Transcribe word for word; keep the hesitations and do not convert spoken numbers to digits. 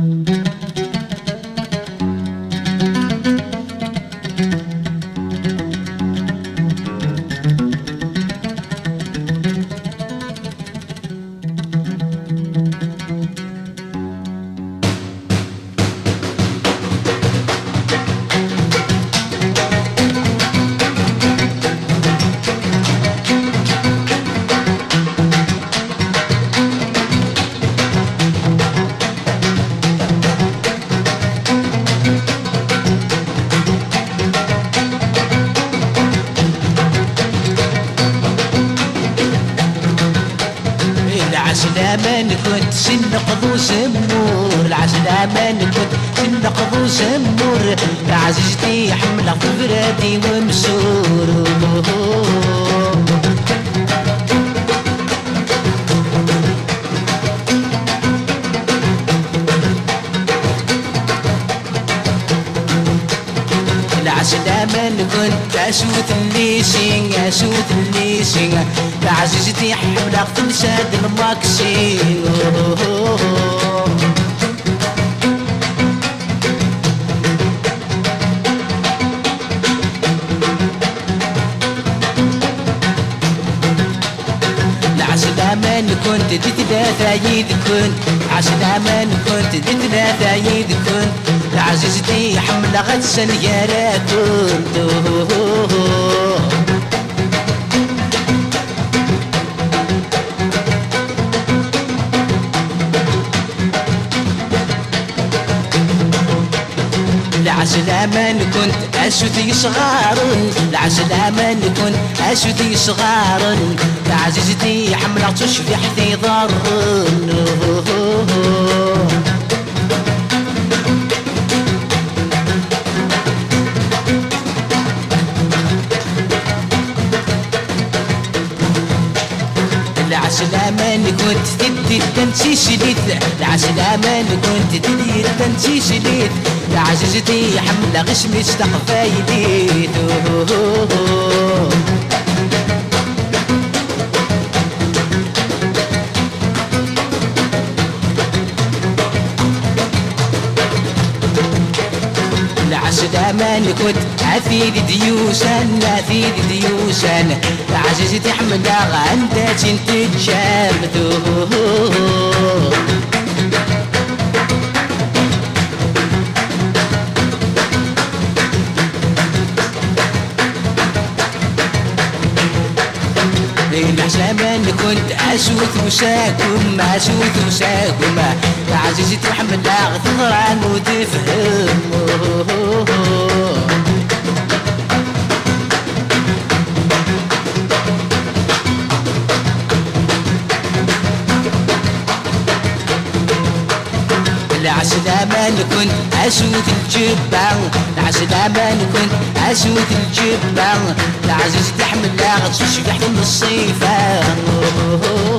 العسلامة كنت سنقض وسمور، العسلامة كنت سنقض وسمور، عزيزتي حملة فرادي ومسور. العسلامة كنت أسوت الليسين أسوت الليسين، عزيزتي حملة تنساد الماكسين. العسلامة كنت دي ثلاثة يد كنت، عسلامة كنت دي ثلاثة يد كنت، عزيزتي حملة غتسن يا راكنت. العسلامة كنت أسوتي صغار، العسلامة كنت أسوتي صغار، عزيزتي حملة تشبح في ضر. العسلامة كنت تدي التنسيس ليت، العسلامة كنت تدي التنسيس ليت، عزيزتي حملة غشمي استقفايليت. العسلامة كنت عفيد ديوسان عفيد ديوسان، عزيزتي حملة عندها تنتجام. العسلامة كنت أسوت وساكم أسوت وساكم، عزيزتي حملة تضرعن وتفهم. العسلامة كنت أسود الجبان، العسلامة كنت أسود الجبان، عزيزتي حملة تشبح من الصيفان.